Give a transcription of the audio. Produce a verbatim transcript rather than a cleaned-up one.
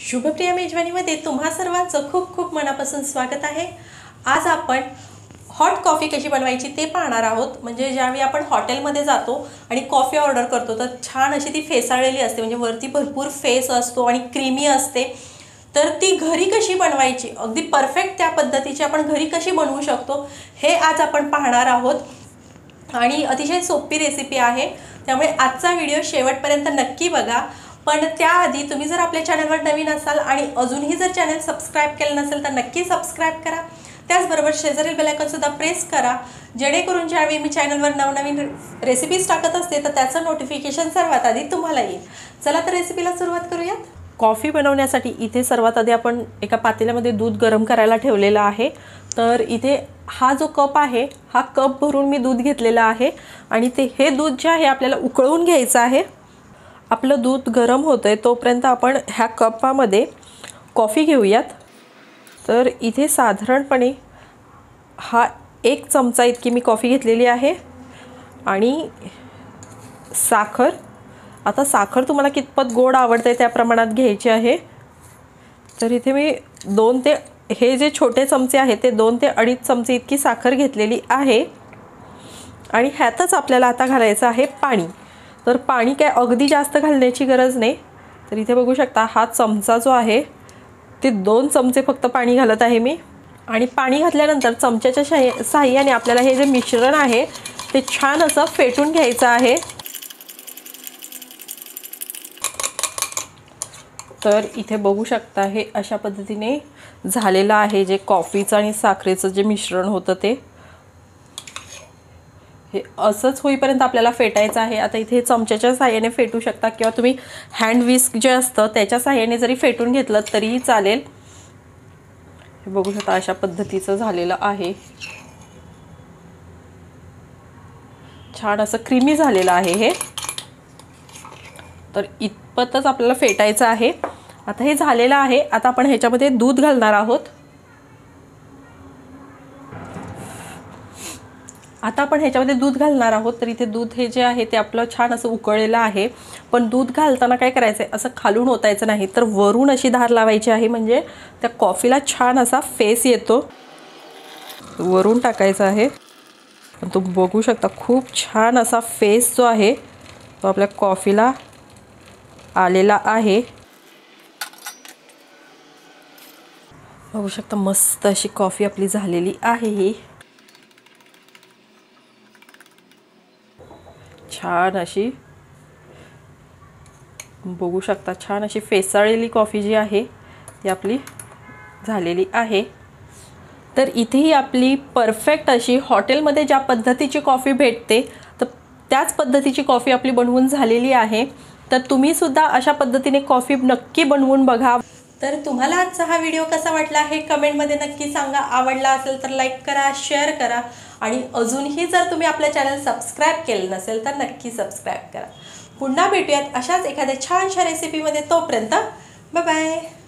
शुभप्रिया मेजवानीमध्ये तुम्हा सर्वांचं खूप खूप मनापासून स्वागत आहे। आज आपण हॉट कॉफी कशी बनवायची ते पाहणार आहोत। म्हणजे ज्यावेळी आपण हॉटेलमध्ये जातो आणि कॉफी ऑर्डर करतो तर छान अशी ती फेसाळलेली असते, म्हणजे वरती भरपूर फेस असतो आणि क्रीमी असते। तर ती घरी कशी बनवायची, अगदी परफेक्ट त्या पद्धतीची आपण घरी कशी बनवू शकतो हे आज आपण पाहणार आहोत। आणि अतिशय सोपी रेसिपी आहे, त्यामुळे आजचा व्हिडिओ शेवटपर्यंत नक्की बघा। पण त्याआधी तुम्ही जर आपल्या चॅनलवर नवीन असाल आणि अजूनही जर चॅनल सबस्क्राइब केलं नसेल तर नक्की सबस्क्राइब करा। त्याचबरोबर शेजारील बेल आयकॉन सुद्धा प्रेस करा, जेणेकरून ज्यावेळी मी चॅनलवर नवनवीन रेसिपीज टाकत असते तर त्याचं नोटिफिकेशन सर्वात आधी तुम्हाला येईल। चला तर रेसिपीला सुरुवात करूयात। कॉफी बनवण्यासाठी इथे सर्वात आधी आपण एका पातेल्यामध्ये दूध गरम करायला ठेवलेलं आहे। तर इथे हा जो कप आहे हा कप भरून मी दूध घेतलेला आहे आणि ते हे दूध जे आहे आपल्याला उकळून घ्यायचं आहे। आपलं दूध गरम होतंय तोपर्यंत आपण ह्या कपामध्ये कॉफी घेऊयात। तर इथे साधारणपणे हा एक चमचा इतकी मी कॉफी घेतलेली आहे आणि साखर, आता साखर तुम्हाला कितपत गोड आवडते त्या प्रमाणात घ्यायची आहे। तर इथे मी दोन ते हे जे छोटे चमचे आहेत ते दोन ते अडीच चमचे इतकी साखर घेतलेली आहे आणि ह्यातच आपल्याला आता घालायचं आहे पाणी। तर पाणी काय अगदी जास्त घालण्याची गरज नाही। तर इथे बघू शकता हा चमचा जो आहे ते दोन चमचे फक्त पाणी घालत आहे मी। आणि पाणी घातल्यानंतर चमच्याच्या साहाय्याने आपल्याला हे जे मिश्रण आहे ते छान असं फेटून घ्यायचं आहे। तर इथे बघू शकता हे अशा पद्धतीने झालेलं आहे, जे कॉफीचं आणि साखरेचं जे मिश्रण होतं ते हे असंच होईपर्यंत आपल्याला फेटायचं आहे। आता इथे चमच्याच्या साहाय्याने फेटू शकता किंवा तुम्ही हँड विस्क जे असतं त्याच्या साहाय्याने जरी फेटून घेतलं तरीही चालेल। हे बघू शकता अशा पद्धतीचं झालेलं आहे, छान असं क्रीमी झालेलं आहे हे। तर इतपतच आपल्याला फेटायचं आहे। आता हे झालेलं आहे, आता आपण ह्याच्यामध्ये दूध घालणार आहोत। आता आपण ह्याच्यामध्ये दूध घालणार आहोत। तर इथे दूध हे जे आहे ते आपलं छान असं उकळलेलं आहे, पण दूध घालताना काय करायचं आहे, असं खालून ओतायचं नाही तर वरून अशी धार लावायची आहे, म्हणजे त्या कॉफीला छान असा फेस येतो। वरून टाकायचं आहे, तुम्ही बघू शकता खूप छान असा फेस जो आहे तो आपल्या कॉफीला आलेला आहे। बघू शकता मस्त अशी कॉफी आपली झालेली आहे। ही छान अशी बघू शकता, छान अशी फेसाळलेली कॉफी जी आहे ती आपली झालेली आहे। तर इथेही आपली परफेक्ट अशी हॉटेलमध्ये ज्या पद्धतीची कॉफी भेटते तर त्याच पद्धतीची कॉफी आपली बनवून झालेली आहे। तर तुम्ही सुद्धा अशा पद्धतीने कॉफी नक्की बनवून बघा। तर तुम्हाला आजचा हा व्हिडिओ कसा वाटला हे कमेंटमध्ये नक्की सांगा। आवडला असेल तर लाईक करा, शेअर करा आणि अजूनही जर तुम्ही आपल्या चॅनल सबस्क्राइब केलं नसेल तर नक्की सबस्क्राइब करा। पुन्हा भेटूयात अशाच एखाद्या छानशा रेसिपीमध्ये, तोपर्यंत बाय बाय।